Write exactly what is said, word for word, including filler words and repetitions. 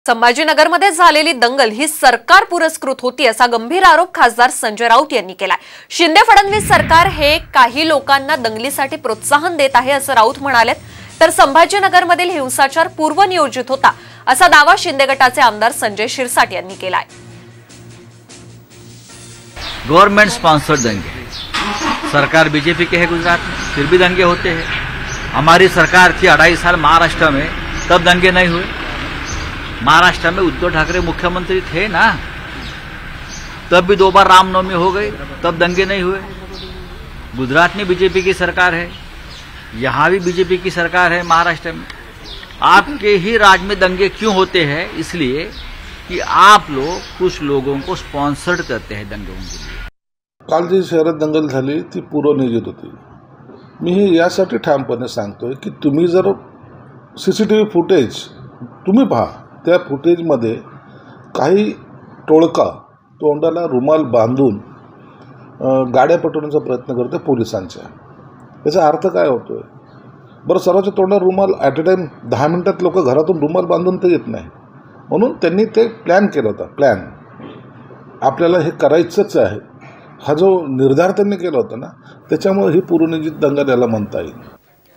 संभाजीनगरमध्ये झालेली दंगल ही सरकार पुरस्कृत होती असा गंभीर आरोप खासदार संजय राऊत यांनी केलाय। शिंदे फडणवीस सरकार हे काही लोकांना दंगलीसाठी प्रोत्साहन देत आहे असं राऊत म्हणालेत। तर संभाजीनगरमधील हिंसाचार पूर्वनियोजित होता असा दावा शिंदे गटाचे आमदार संजय शिरसाट यांनी केलाय। गवर्नमेंट स्पॉन्सर्ड दंगे, सरकार बीजेपी के है गुजरात में, फिर भी दंगे होते हैं। हमारी सरकार थी अढ़ाई साल महाराष्ट्र में, तब दंगे नहीं हुए। महाराष्ट्र में उद्धव ठाकरे मुख्यमंत्री थे ना, तब भी दो बार रामनवमी हो गई, तब दंगे नहीं हुए। गुजरात में बीजेपी की सरकार है, यहाँ भी बीजेपी की सरकार है महाराष्ट्र में। आपके ही राज्य में दंगे क्यों होते हैं? इसलिए कि आप लोग कुछ लोगों को स्पॉन्सर्ड करते हैं दंगों के लिए। काल जी शहरात दंगल झाली ती पूर्वनियोजित होती। मी हे यासाठी ठामपणे सांगतोय की तुम्ही जर सीसीटीव्ही फुटेज तुम्ही पहा, त्या फुटेजमध्ये काही टोळका तोंडाला रुमाल बांधून गाड्या पटवण्याचा प्रयत्न करते पोलिसांच्या। याचा अर्थ काय होतोय? बरं, सर्वांच्या तोंडाला रुमाल ॲट अ टाईम दहा मिनिटात लोक घरातून रुमाल बांधून तर येत नाही, म्हणून त्यांनी ते प्लॅन केला होता। प्लॅन आपल्याला हे करायचंच आहे हा जो निर्धार त्यांनी केला होता ना, त्याच्यामुळे ही पूर्वनियोजित दंगल याला म्हणता येईल।